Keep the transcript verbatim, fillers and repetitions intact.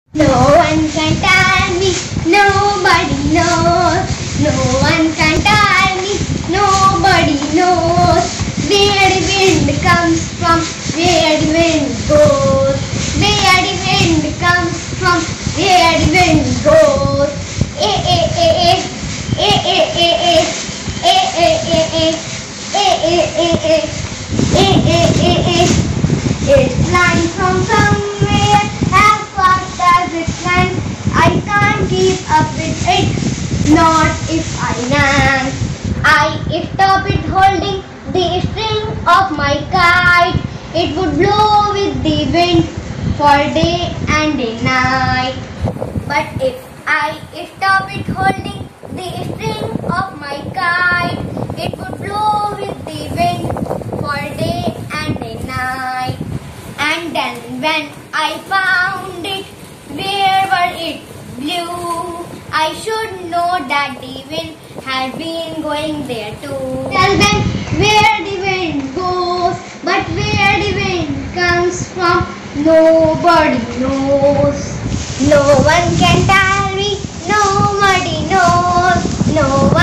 No one can tell me, nobody knows. No one can tell me, nobody knows. Where the wind comes from, where the wind goes. Where the wind comes from, where the wind goes. Eh eh eh eh, eh eh eh eh, eh eh eh eh, eh eh eh eh, eh eh eh eh. It's flying from somewhere. How far does it climb? I can't keep up with it, not if I land. I stop it holding the string of my kite. It would blow with the wind for day and night. But if I stop it holding the string of my kite, it would blow with the wind for day and night. And then when I found it, wherever it blew, I should know that the wind had been going there too. Tell them where the wind goes, but where the wind comes from, nobody knows. No one can tell me, nobody knows. No one